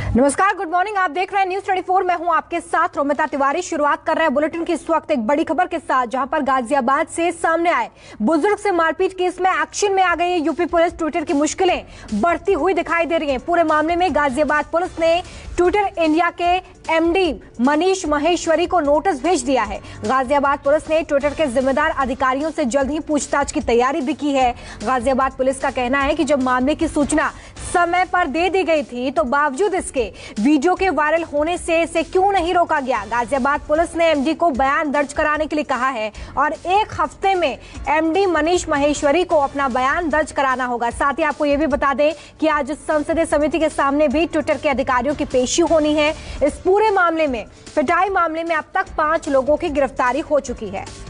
नमस्कार, good morning. आप देख रहे हैं न्यूज 24। मैं हूं आपके साथ रोमिता तिवारी। शुरुआत कर रहे हैं बुलेटिन की इस वक्त एक बड़ी खबर के साथ, जहां पर गाजियाबाद से सामने आए बुजुर्ग से मारपीट केस में एक्शन में आ गई है यूपी पुलिस। ट्विटर की मुश्किलें बढ़ती हुई दिखाई दे रही हैं। पूरे मामले में गाजियाबाद पुलिस ने ट्विटर इंडिया के एमडी मनीष महेश्वरी को नोटिस भेज दिया है। गाजियाबाद पुलिस ने ट्विटर के जिम्मेदार अधिकारियों से जल्द ही पूछताछ की तैयारी भी की है। गाजियाबाद पुलिस का कहना है कि जब मामले की सूचना समय पर दे दी गई थी तो बावजूद इसके वीडियो के वायरल होने से इसे क्यों नहीं रोका गया। गाजियाबाद पुलिस ने एमडी को बयान दर्ज कराने के लिए कहा है और एक हफ्ते में एमडी मनीष महेश्वरी को अपना बयान दर्ज कराना होगा। साथ ही आपको यह भी बता दें कि आज संसदीय समिति के सामने भी ट्विटर के अधिकारियों की पेशी होनी है। इस पूरे मामले में, पिटाई मामले में अब तक 5 लोगों की गिरफ्तारी हो चुकी है।